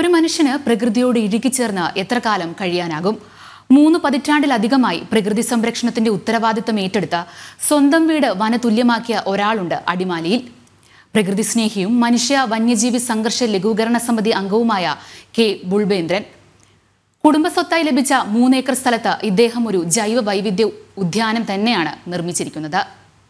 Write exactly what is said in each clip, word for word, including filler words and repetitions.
ഒരു മനുഷ്യന് പ്രകൃതിയോട് ഇഴുകിച്ചേർന്ന് എത്ര കാലം കഴിയാനാകും? മൂന്ന് പതിറ്റാണ്ടിലധികമായി പ്രകൃതി സംരക്ഷണത്തിന്റെ ഉത്തരവാദിത്തം ഏറ്റെടുത്ത സ്വന്തം വീട് വനതുല്യമാക്കിയ ഒരാളുണ്ട് അടിമാലിയിൽ. പ്രകൃതി സ്നേഹിയും മനുഷ്യ വന്യജീവി സംഘർഷ ലഘൂകരണ സമിതി അംഗവുമായ കെ ബുൾബേന്ദ്രൻ. കുടുംബസ്വത്തായി ലഭിച്ച മൂന്നേക്കർ സ്ഥലത്ത് ഇദ്ദേഹം ഒരു ജൈവ വൈവിധ്യ ഉദ്യാനം തന്നെയാണ് നിർമ്മിച്ചിരിക്കുന്നത്.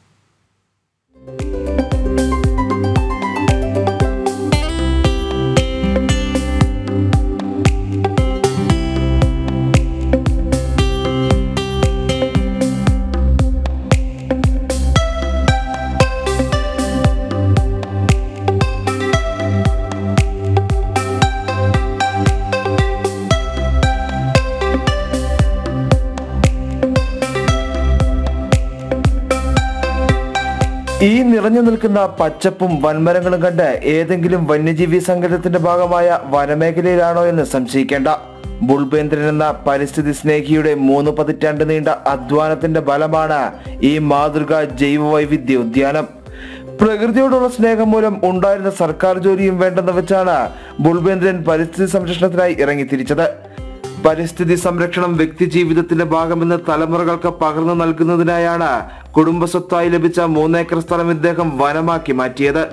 ഈ നിറഞ്ഞു നിൽക്കുന്ന പച്ചപ്പും വൻമരങ്ങളും കണ്ട് ഏതെങ്കിലും വന്യജീവി സംഘടനത്തിന്റെ ഭാഗമായ വനമേഖലയിലാണോ എന്ന് സംശയിക്കേണ്ട. ബുൾബേന്ദ്രൻ എന്ന പരിസ്ഥിതി സ്നേഹിയുടെ മൂന്ന് പതിറ്റാണ്ട് നീണ്ട അധ്വാനത്തിന്റെ ഫലമാണ് ഈ മാതൃകാ ജൈവ വൈവിധ്യ ഉദ്യാനം. പ്രകൃതിയോടുള്ള സ്നേഹം മൂലം ഉണ്ടായിരുന്ന സർക്കാർ ജോലിയും വേണ്ടെന്ന് വെച്ചാണ് ബുൾബേന്ദ്രൻ പരിസ്ഥിതി സംരക്ഷണത്തിനായി ഇറങ്ങിത്തിരിച്ചത്. പരിസ്ഥിതി സംരക്ഷണം വ്യക്തി ജീവിതത്തിന്റെ ഭാഗമെന്ന് തലമുറകൾക്ക് പകർന്നു നൽകുന്നതിനായാണ് കുടുംബസ്വത്തായി ലഭിച്ച മൂന്നേക്കർ സ്ഥലം ഇദ്ദേഹം വനമാക്കി മാറ്റിയത്.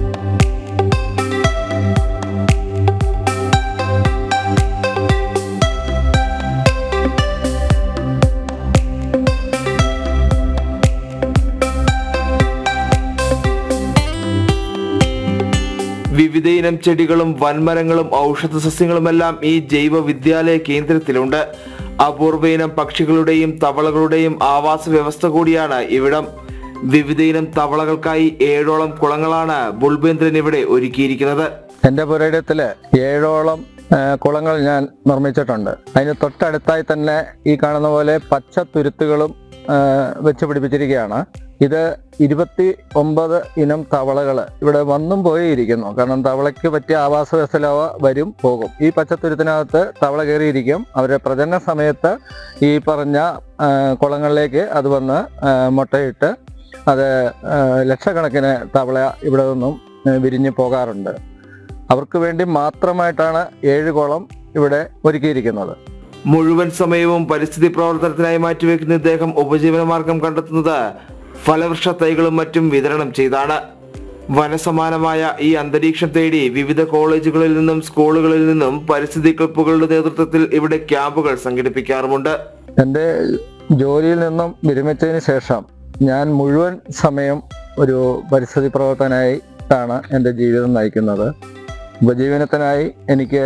വിവിധയിനം ചെടികളും വൻമരങ്ങളും ഔഷധ സസ്യങ്ങളുമെല്ലാം ഈ ജൈവ വിദ്യാലയ കേന്ദ്രത്തിലുണ്ട്. അപൂർവയിനം പക്ഷികളുടെയും തവളകളുടെയും ആവാസ വ്യവസ്ഥ കൂടിയാണ് ഇവിടം. വിവിധയിനം തവളകൾക്കായി ഏഴോളം കുളങ്ങളാണ് ബുൾബേന്ദ്രൻ ഇവിടെ ഒരുക്കിയിരിക്കുന്നത്. എൻ്റെ പുരയിടത്തില് ഏഴോളം കുളങ്ങൾ ഞാൻ നിർമ്മിച്ചിട്ടുണ്ട്. അതിന് തൊട്ടടുത്തായി തന്നെ ഈ കാണുന്ന പോലെ പച്ച തുരുത്തുകളും വെച്ച് പിടിപ്പിച്ചിരിക്കുകയാണ്. ഇത് ഇരുപത്തി ഒമ്പത് ഇനം തവളകൾ ഇവിടെ വന്നും പോയി ഇരിക്കുന്നു. കാരണം തവളയ്ക്ക് പറ്റിയ ആവാസ വ്യവസ്ഥ വരും പോകും. ഈ പച്ചത്തുരുത്തിനകത്ത് തവള കയറിയിരിക്കും. അവരുടെ പ്രജനന സമയത്ത് ഈ പറഞ്ഞ കുളങ്ങളിലേക്ക് അത് വന്ന് മുട്ടയിട്ട് അത് ലക്ഷക്കണക്കിന് തവള ഇവിടെ നിന്നും വിരിഞ്ഞു പോകാറുണ്ട്. അവർക്ക് വേണ്ടി മാത്രമായിട്ടാണ് ഏഴ് കുളം ഇവിടെ ഒരുക്കിയിരിക്കുന്നത്. മുഴുവൻ സമയവും പരിസ്ഥിതി പ്രവർത്തനത്തിനായി മാറ്റിവെക്കുന്ന ഇദ്ദേഹം ഉപജീവന മാർഗം കണ്ടെത്തുന്നത് ഫലവൃക്ഷ തൈകളും മറ്റും വിതരണം ചെയ്താണ്. വനസമാനമായ ഈ അന്തരീക്ഷം തേടി വിവിധ കോളേജുകളിൽ നിന്നും സ്കൂളുകളിൽ നിന്നും പരിസ്ഥിതി ക്ലബ്ബുകളുടെ നേതൃത്വത്തിൽ ഇവിടെ ക്യാമ്പുകൾ സംഘടിപ്പിക്കാറുമുണ്ട്. എൻ്റെ ജോലിയിൽ നിന്നും വിരമിച്ചതിന് ശേഷം ഞാൻ മുഴുവൻ സമയം ഒരു പരിസ്ഥിതി പ്രവർത്തനമായിട്ടാണ് എൻ്റെ ജീവിതം നയിക്കുന്നത്. ഉപജീവനത്തിനായി എനിക്ക്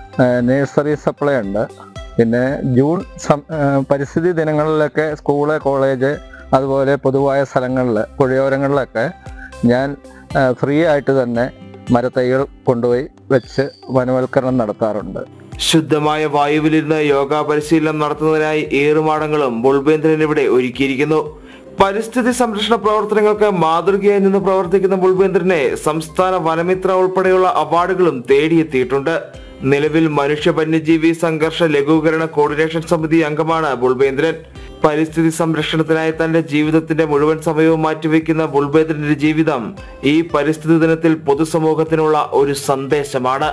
നഴ്സറി സപ്ലൈ ഉണ്ട്. പിന്നെ ജൂൺ പരിസ്ഥിതി ദിനങ്ങളിലൊക്കെ സ്കൂള്, കോളേജ്, അതുപോലെ പൊതുവായ സ്ഥലങ്ങളിൽ, പുഴയോരങ്ങളിലൊക്കെ ഞാൻ ഫ്രീ ആയിട്ട് തന്നെ മരത്തൈകൾ കൊണ്ടുപോയി വെച്ച് വനവൽക്കരണം നടത്താറുണ്ട്. ശുദ്ധമായ വായുവിലിരുന്ന് യോഗ പരിശീലനം നടത്തുന്നതിനായി ഏറുമാടങ്ങളും ബുൾബേന്ദ്രൻ ഇവിടെ ഒരുക്കിയിരിക്കുന്നു. പരിസ്ഥിതി സംരക്ഷണ പ്രവർത്തനങ്ങൾക്ക് മാതൃകയായി നിന്ന് പ്രവർത്തിക്കുന്ന ബുൾബേന്ദ്രനെ സംസ്ഥാന വനമിത്ര ഉൾപ്പെടെയുള്ള അവാർഡുകളും തേടിയെത്തിയിട്ടുണ്ട്. നിലവിൽ മനുഷ്യ വന്യജീവി സംഘർഷ ലഘൂകരണ കോർഡിനേഷൻ സമിതി അംഗമാണ് ബുൾബേന്ദ്രൻ. പരിസ്ഥിതി സംരക്ഷണത്തിനായി തന്റെ ജീവിതത്തിന്റെ മുഴുവൻ സമയവും മാറ്റിവെക്കുന്ന ബുൾബേന്ദ്രന്റെ ജീവിതം ഈ പരിസ്ഥിതി ദിനത്തിൽ പൊതുസമൂഹത്തിനുള്ള ഒരു സന്ദേശമാണ്.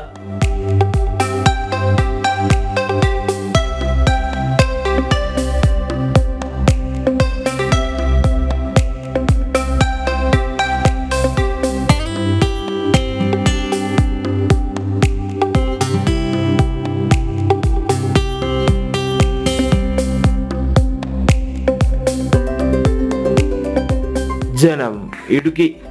ജനം ഇടുക്കി.